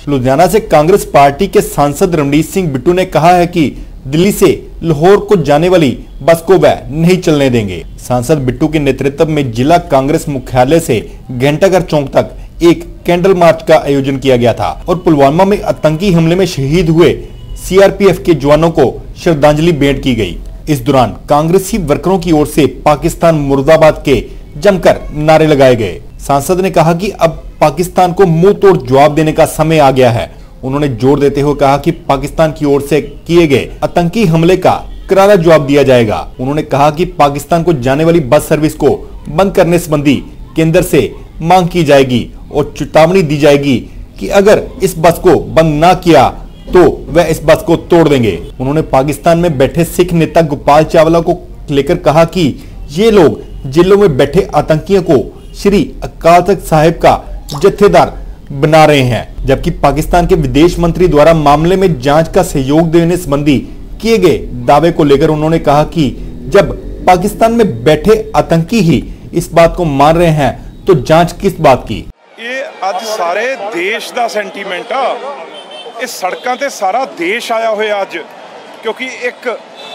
लुधियाना से कांग्रेस पार्टी के सांसद रणजीत सिंह बिट्टू ने कहा है कि दिल्ली से लाहौर को जाने वाली बस को वह नहीं चलने देंगे। सांसद बिट्टू के नेतृत्व में जिला कांग्रेस मुख्यालय से घंटाघर चौक तक एक कैंडल मार्च का आयोजन किया गया था और पुलवामा में आतंकी हमले में शहीद हुए सीआरपीएफ के जवानों को श्रद्धांजलि भेंट की गई। इस दौरान कांग्रेसी वर्करों की ओर से पाकिस्तान मुर्दाबाद के जमकर नारे लगाए गए। सांसद ने कहा कि अब पाकिस्तान को मुंह तोड़ जवाब देने का समय आ गया है। उन्होंने जोर देते हुए कहा कि पाकिस्तान की ओर से किए गए आतंकी हमले का करारा जवाब दिया जाएगा। उन्होंने कहा कि पाकिस्तान को जाने वाली बस सर्विस को बंद करने संबंधी केंद्र से मांग की जाएगी और चेतावनी दी जाएगी कि अगर इस बस को बंद न किया तो वह इस बस को तोड़ देंगे। उन्होंने पाकिस्तान में बैठे सिख नेता गोपाल चावला को लेकर कहा कि ये लोग जेलों में बैठे आतंकियों को श्री अकाल तख्त साहिब का जत्थेदार बना रहे हैं, जबकि पाकिस्तान के विदेश मंत्री द्वारा मामले में जांच का सहयोग देने संबंधी किए गए दावे को लेकर उन्होंने कहा कि जब पाकिस्तान में बैठे आतंकी ही इस बात को मान रहे हैं तो जांच किस बात की। ये आज सारे देश का सेंटीमेंट आ, इस सड़कों ते सारा देश आया हुआ अज, क्योंकि एक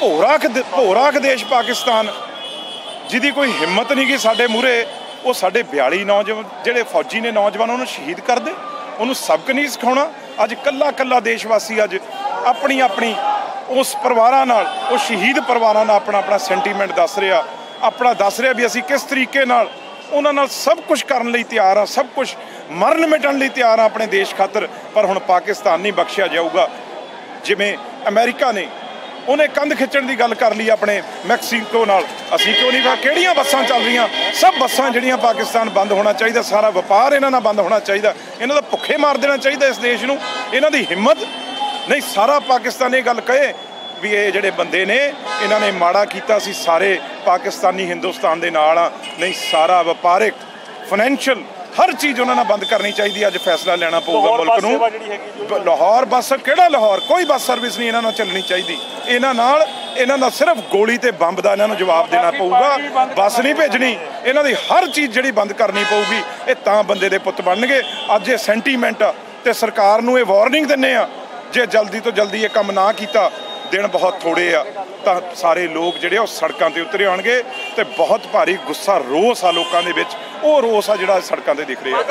भोराक देश पाकिस्तान जिहदी कोई हिम्मत नहीं कि साडे मूहरे वो साडे 42 नौजवान जिहड़े फौजी ने नौजवान उन्होंने शहीद कर दे, उन्होंने सबक नहीं सिखाउणा। अज कल्ला कल्ला देशवासी अज अपनी अपनी उस परिवारां नाल उस शहीद परिवारां नाल अपना अपना सेंटीमेंट दस रहा, अपना दस रहा भी असीं किस तरीके नाल उन्हां नाल सब कुछ करन लई तैयार हाँ, सब कुछ मरण मिटण लई तैयार हाँ अपने देश खातर। पर हुण पाकिस्तान नहीं बख्शिया जाऊगा। जिवें अमेरिका ने उन्हें कंध खिंचण की गल कर ली अपने मैक्सीको नाल, असीं क्यों नहीं। किहड़ियां बसां चल रही, सब बसां जिहड़ियां पाकिस्तान बंद होना चाहिए, सारा व्यापार इन्हां नाल बंद होना चाहिए, इन्हां दा भुखे मार देना चाहिए इस देश नूं। इन्हां दी हिम्मत नहीं, सारा पाकिस्तान ये गल कहे भी ये जिहड़े बंदे ने इन्हां ने माड़ा कीता, सी सारे पाकिस्तानी हिंदुस्तान दे नाल नहीं, सारा व्यापारिक फाइनैंशियल हर चीज़ उन्होंने बंद करनी चाहिए। अज फैसला लेना पऊगा मुल्क नूं। लाहौर बस किहड़ा लाहौर, कोई बस सर्विस नहीं इन्हां चलनी चाहिए। इन्हां दा सिर्फ गोली ते बंब दा इन्हां नूं जवाब देना पऊगा, बस नहीं भेजनी। इन्हां दी हर चीज़ जिहड़ी बंद करनी पऊगी। ये तां बंदे दे पुत्त बनणगे। अज ये सेंटीमेंट ते सरकार नूं ये वार्निंग दिंदे आ, जे जल्दी तो जल्दी ये काम ना कीता, दिन बहुत थोड़े आ तो सारे लोग जिहड़े सड़कों ते उतरे आउणगे ते बहुत भारी गुस्सा रोस आ लोगों दे विच। वो रोस आ जिहड़ा सड़कों ते दिख रहा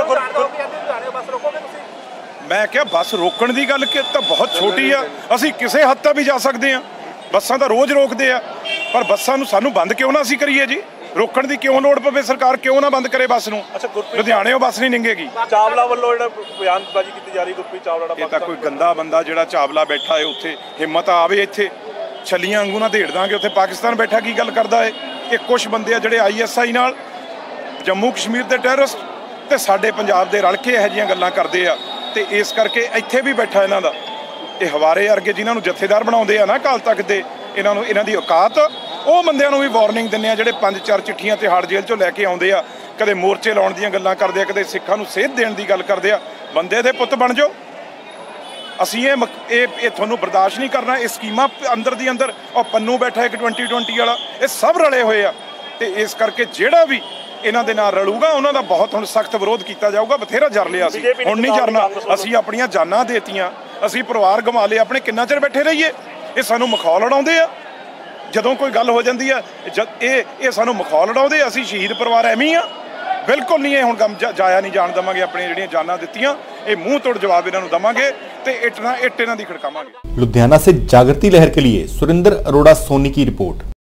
है। मैं क्या बस रोकण की गल तो बहुत छोटी आ, असीं किसी हद तक भी जा सकते हैं। बसां तो रोज़ रोकते हैं, पर बसां नूं सानूं बंद क्यों ना असीं करिए जी। रोकण की क्यों लोड़ पवे, सरकार क्यों ना बंद करे बस नूं। लुधियाणे बस नहीं निंगेगी। चावला वालों जिहड़ा बयानबाजी की जा रही गुरप्रीत चावला दा, ये तां कोई गंदा बंदा जिहड़ा चावला बैठा है उत्थे, हिम्मत आवे इत्थे छलियां वांगू ना धेड़ दांगे। उत्थे पाकिस्तान बैठा की गल करदा है। ये कुछ बंदे आ जिहड़े ISI नाल जम्मू कश्मीर के टैररिस्ट ते साडे पंजाब दे रल के इहो जिहियां गल्लां करदे आ, ते इस करके इत्थे भी बैठा इन्हां दा ये हवारे वर्गे जिन्हां नूं जत्थेदार बनाउंदे आ ना अकाल तख्त दे, इन्हां दी औकात ਉਹ ਬੰਦਿਆਂ ਨੂੰ ਵੀ ਵਾਰਨਿੰਗ ਦਿੰਦੇ ਆ ਜਿਹੜੇ 5-4 ਚਿੱਠੀਆਂ ਤਿਹਾੜ ਜੇਲ੍ਹ ਚੋਂ ਲੈ ਕੇ ਆਉਂਦੇ ਆ, ਕਦੇ ਮੋਰਚੇ ਲਾਉਣ ਦੀਆਂ ਗੱਲਾਂ ਕਰਦੇ ਆ, ਕਦੇ ਸਿੱਖਾਂ ਨੂੰ ਸੇਧ ਦੇਣ ਦੀ ਗੱਲ ਕਰਦੇ ਆ। ਬੰਦੇ ਦੇ ਪੁੱਤ ਬਣ ਜਾਓ। ਅਸੀਂ ਇਹ ਤੁਹਾਨੂੰ ਬਰਦਾਸ਼ਤ ਨਹੀਂ ਕਰਨਾ। ਇਹ ਸਕੀਮਾਂ ਅੰਦਰ ਦੀ ਅੰਦਰ ਉਹ ਪੰਨੂ ਬੈਠਾ ਇੱਕ 2020 ਵਾਲਾ, ਇਹ ਸਭ ਰਲੇ ਹੋਏ ਆ ਤੇ ਇਸ ਕਰਕੇ ਜਿਹੜਾ ਵੀ ਇਹਨਾਂ ਦੇ ਨਾਲ ਰਲੂਗਾ ਉਹਨਾਂ ਦਾ ਬਹੁਤ ਹੁਣ ਸਖਤ ਵਿਰੋਧ ਕੀਤਾ ਜਾਊਗਾ। ਬਥੇਰਾ ਜਰ ਲਿਆ ਸੀ, ਹੁਣ ਨਹੀਂ ਜਰਨਾ। ਅਸੀਂ ਆਪਣੀਆਂ ਜਾਨਾਂ ਦੇਤੀਆਂ, ਅਸੀਂ ਪਰਿਵਾਰ ਗਵਾ ਲਏ ਆਪਣੇ, ਕਿੰਨਾ ਚਿਰ ਬੈਠੇ ਰਹੀਏ। ਇਹ ਸਾਨੂੰ ਮਖੌਲ ਉਡਾਉਂਦੇ ਆ ਜਦੋਂ ਕੋਈ ਗੱਲ ਹੋ ਜਾਂਦੀ ਹੈ। ਇਹ ਸਾਨੂੰ ਮਖੌਲ ਉਡਾਉਂਦੇ, ਅਸੀਂ ਸ਼ਹੀਦ ਪਰਿਵਾਰ ਐਵੇਂ ਆ, ਬਿਲਕੁਲ ਨਹੀਂ। ਇਹ ਹੁਣ ਕੰਮ ਜਾਇਆ ਨਹੀਂ ਜਾਣ ਦੇਵਾਂਗੇ। ਆਪਣੀਆਂ ਜਿਹੜੀਆਂ ਜਾਨਾਂ ਦਿੱਤੀਆਂ ਇਹ ਮੂੰਹ ਤੋੜ ਜਵਾਬ ਇਹਨਾਂ ਨੂੰ ਦੇਵਾਂਗੇ ਤੇ ਇੱਟ ਇਹਨਾਂ ਦੀ ਖੜਕਾਵਾਂਗੇ। लुधियाना से जागृति लहर के लिए सुरेंद्र अरोड़ा सोनी की रिपोर्ट।